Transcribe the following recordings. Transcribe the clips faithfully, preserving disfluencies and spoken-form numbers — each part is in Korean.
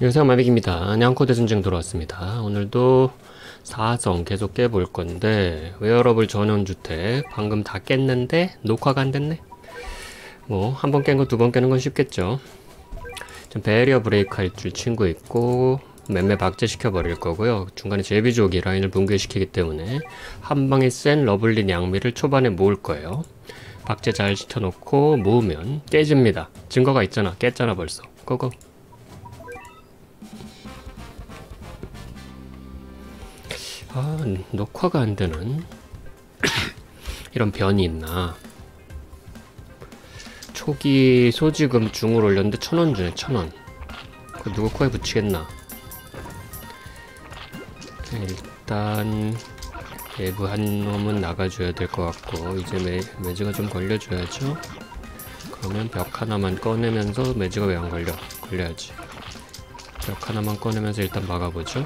안녕하세요, 마빅입니다. 냥코대 전쟁 돌아왔습니다. 오늘도 사성 계속 깨볼 건데, 웨어러블 전원주택 방금 다 깼는데 녹화가 안 됐네. 뭐 한 번 깬 거 두 번 깨는 건 쉽겠죠. 좀 배리어 브레이크 할 줄 친구 있고 맴매 박제시켜 버릴 거고요. 중간에 제비조기 라인을 붕괴시키기 때문에 한 방에 센 러블리 냥미를 초반에 모을 거예요. 박제 잘 시켜놓고 모으면 깨집니다. 증거가 있잖아. 깼잖아 벌써. 고고. 아, 녹화가 안 되는 이런 변이 있나. 초기 소지금 중을 올렸는데 천 원 주네. 천 원. 그 누구 코에 붙이겠나. 일단 외부 한 놈은 나가줘야 될 것 같고, 이제 매, 매지가 좀 걸려줘야죠. 그러면 벽 하나만 꺼내면서, 매지가 왜 안 걸려? 걸려야지. 벽 하나만 꺼내면서 일단 막아보죠.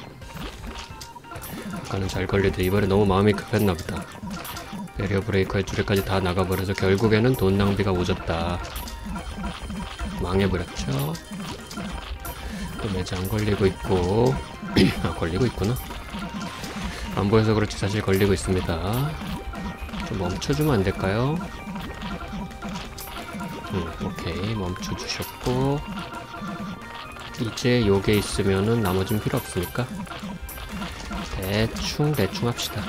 아까는 잘 걸리는데 이번에 너무 마음이 급했나보다. 배리어 브레이크 할 줄에까지 다 나가버려서 결국에는 돈 낭비가 오졌다. 망해버렸죠. 또 매지 안 걸리고 있고 아, 걸리고 있구나. 안 보여서 그렇지 사실 걸리고 있습니다. 좀 멈춰주면 안 될까요? 음, 오케이, 멈춰주셨고, 이제 요게 있으면은 나머진 필요 없으니까 대충 대충 합시다.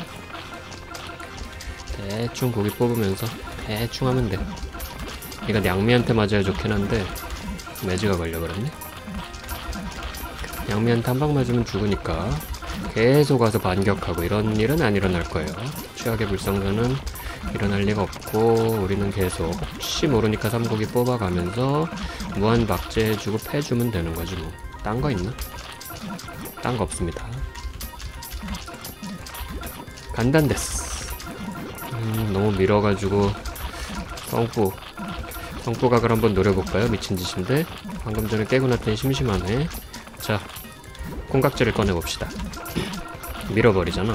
대충 고기 뽑으면서 대충 하면 돼. 얘가 냥미한테 맞아야 좋긴 한데 매지가 걸려버렸네. 냥미한테 한 방 맞으면 죽으니까 계속 와서 반격하고 이런 일은 안 일어날 거예요. 최악의 불상사는 일어날 리가 없고, 우리는 계속 혹시 모르니까 삼고기 뽑아가면서 무한 박제해주고 패주면 되는 거지 뭐. 딴 거 있나? 딴 거 없습니다. 간단데스. 음, 너무 밀어가지고 성부 성부각을 한번 노려볼까요? 미친짓인데 방금 전에 깨고 났더니 심심하네. 자, 콩깍지를 꺼내봅시다. 밀어버리잖아.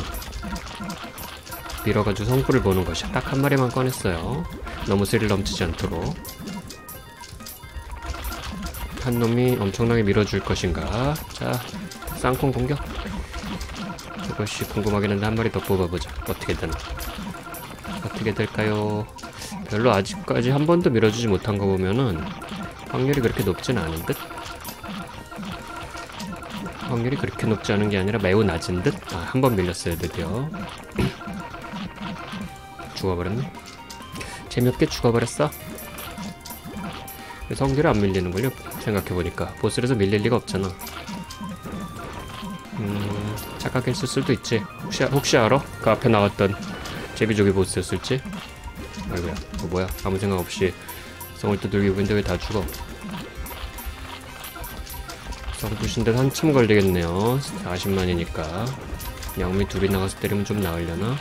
밀어가지고 성부를 보는 것이야. 딱 한 마리만 꺼냈어요. 너무 스릴 넘치지 않도록. 한 놈이 엄청나게 밀어줄 것인가. 자, 쌍콩 공격. 그것이 궁금하긴 한데 한 마리 더 뽑아보자. 어떻게 되나. 어떻게 될까요? 별로 아직까지 한 번도 밀어주지 못한 거 보면은 확률이 그렇게 높진 않은 듯? 확률이 그렇게 높지 않은 게 아니라 매우 낮은 듯? 아, 한 번 밀렸어요 드디어. 죽어버렸네. 재미없게 죽어버렸어. 성질이 안 밀리는걸요? 생각해보니까 보스에서 밀릴 리가 없잖아. 음... 착각했을 수도 있지. 혹시, 혹시 알아? 그 앞에 나왔던 제비조기 보스였을지? 아이고야, 뭐 뭐야, 아무 생각 없이 성을 두들기고 있는데 왜 다 죽어? 성 부신데 한참 걸리겠네요. 사십만이니까 양미 둘이 나가서 때리면 좀 나으려나?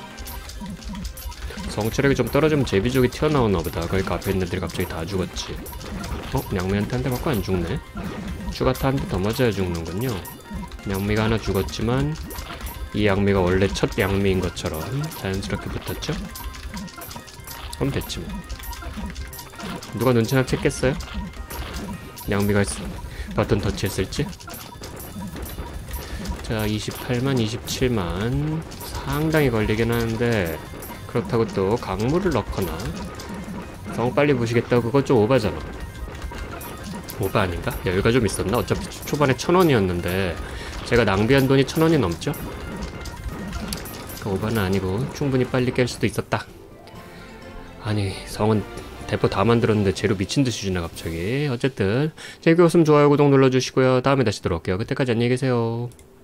성체력이 좀 떨어지면 제비족이 튀어나오나 보다. 그러니까 앞에 있는 애들이 갑자기 다 죽었지. 어? 양미한테 한 대 맞고 안 죽네? 추가타 한 대 더 맞아야 죽는군요. 양미가 하나 죽었지만 이 양미가 원래 첫 양미인 것처럼 자연스럽게 붙었죠? 그럼 됐지 뭐. 누가 눈치나 챘겠어요? 양미가 버튼 터치했을지? 자, 이십팔만, 이십칠만. 상당히 걸리긴 하는데 그렇다고 또 강물을 넣거나 성 빨리 부시겠다고 그거 좀 오바잖아. 오바 아닌가? 여유가 좀 있었나? 어차피 초반에 천 원이었는데 제가 낭비한 돈이 천 원이 넘죠? 그 오바는 아니고 충분히 빨리 깰 수도 있었다. 아니, 성은 대포 다 만들었는데 재료 미친듯이 주네 갑자기. 어쨌든 재미없으면 좋아요 구독 눌러주시고요. 다음에 다시 들어올게요. 그때까지 안녕히 계세요.